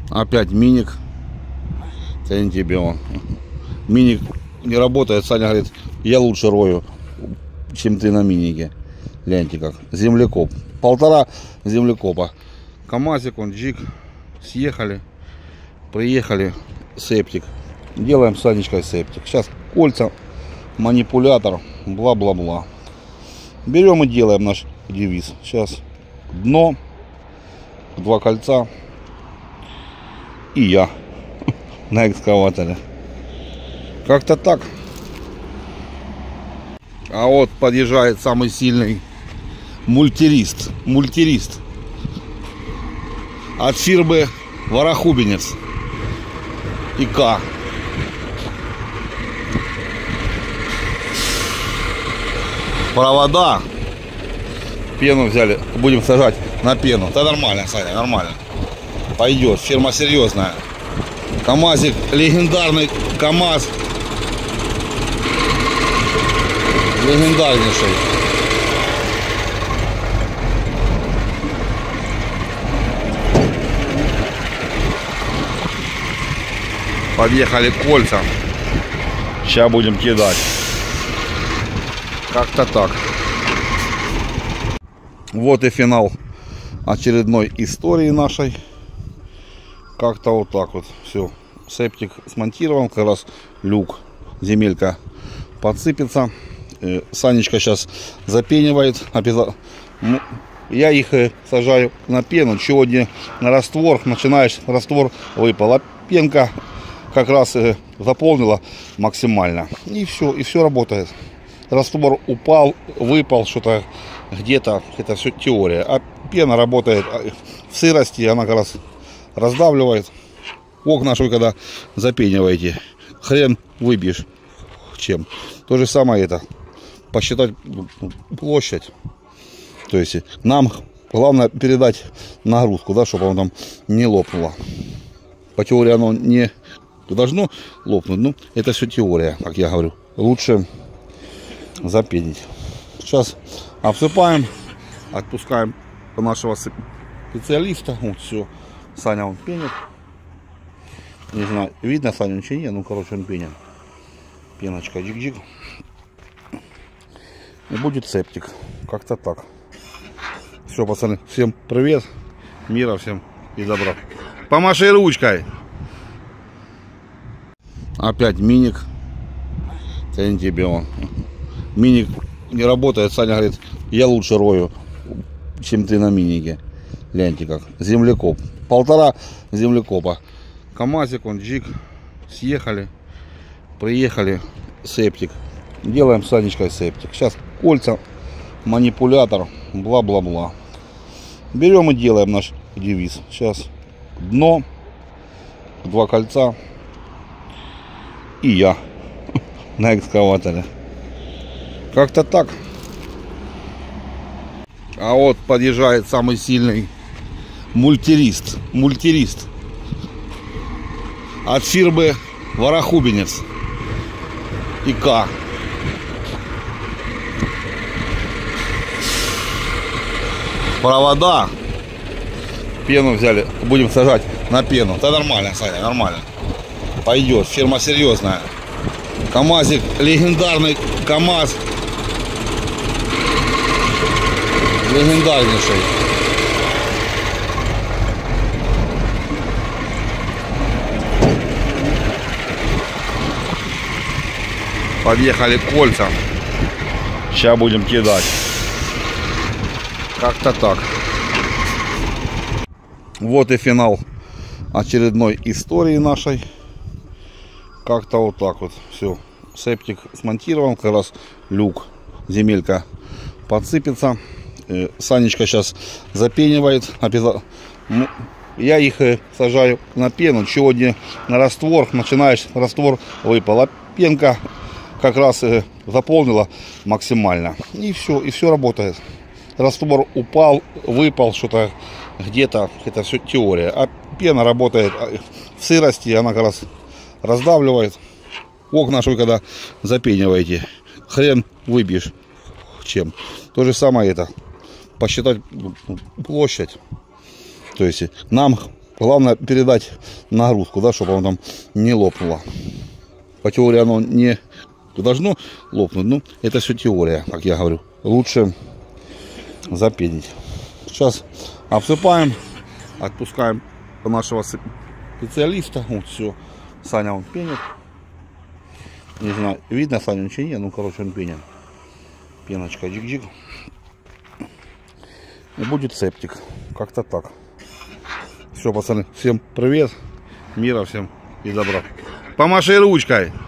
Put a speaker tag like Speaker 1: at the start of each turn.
Speaker 1: Опять миник. Это не тебе он. Миник не работает. Саня говорит, я лучше рою, чем ты на минике. Гляньте как. Землекоп. 1,5 землекопа. КамАЗик, он джик. Съехали. Приехали. Септик. Делаем с Санечкой септик. Сейчас кольца, манипулятор, бла-бла-бла. Берем и делаем наш девиз. Сейчас дно, 2 кольца и я на экскаваторе. Как-то так. А вот подъезжает самый сильный мультирист. Мультирист. От фирмы Ворохубинец. ИК. Провода. Пену взяли. Будем сажать на пену. Да нормально, Саня, нормально. Пойдет. Фирма серьезная. КамАЗик. Легендарный КамАЗ. Легендарнейший. Подъехали к кольцам. Сейчас будем кидать. Как-то так. Вот и финал очередной истории нашей. Как-то вот так вот. Все. Септик смонтирован. Как раз люк, земелька подсыпется. Санечка сейчас запенивает. Я их сажаю на пену. Сегодня на раствор. Начинаешь, раствор выпал. А пенка как раз заполнила максимально. И все работает. Раствор упал, выпал что-то где-то. Это все теория. А пена работает в сырости. Она как раз раздавливает. Окна, что вы когда запениваете, хрен выбьешь чем. То же самое это. Посчитать площадь. То есть нам главное передать нагрузку, да, чтобы оно там не лопнуло. По теории оно не должно лопнуть. Ну, это все теория, как я говорю. Лучше запенить. Сейчас обсыпаем, отпускаем нашего специалиста. Вот все. Саня он пенит. Не знаю, видно Саню ничего нет. Ну, короче, он пенит. Пеночка джик-джик. И будет септик. Как-то так. Все, пацаны, всем привет. Мира всем и добра. Помаши ручкой. Опять миник. Это не тебе он. Миник не работает. Саня говорит, я лучше рою, чем ты на минике. Гляньте как. Землекоп. 1,5 землекопа. КамАЗик, он джик. Съехали. Приехали. Септик. Делаем с Санечкой септик. Сейчас кольца, манипулятор, бла-бла-бла. Берем и делаем наш девиз. Сейчас дно, 2 кольца и я на экскаваторе. Как-то так. А вот подъезжает самый сильный мультирист. Мультирист. От фирмы Ворохубинец. ИК. Провода. Пену взяли. Будем сажать на пену. Да нормально, Саня, нормально. Пойдет. Фирма серьезная. КамАЗик. Легендарный КамАЗ. Легендарнейший. Подъехали к кольцам. Сейчас будем кидать. Как-то так. Вот и финал очередной истории нашей. Как-то вот так вот. Все. Септик смонтирован. Как раз люк, земелька подсыпется. Санечка сейчас запенивает. Я их сажаю на пену. Сегодня на раствор. Начинаешь, раствор выпал. А пенка как раз заполнила максимально. И все работает. Раствор упал, выпал что-то где-то. Это все теория. А пена работает в сырости. Она как раз раздавливает. Окна, что вы когда запениваете, хрен выбьешь чем. То же самое это. Посчитать площадь. То есть нам Главное передать нагрузку, да, чтобы оно там не лопнуло. По теории оно не должно лопнуть, но это все теория, как я говорю. Лучше запенить. Сейчас обсыпаем, отпускаем нашего специалиста. Вот все, Саня он пенит. Не знаю, видно Саню ничего нет, ну короче он пенит. Пеночка джик-джик. И будет септик. Как-то так. Все, пацаны, всем привет, мира всем и добра. Помаши ручкой.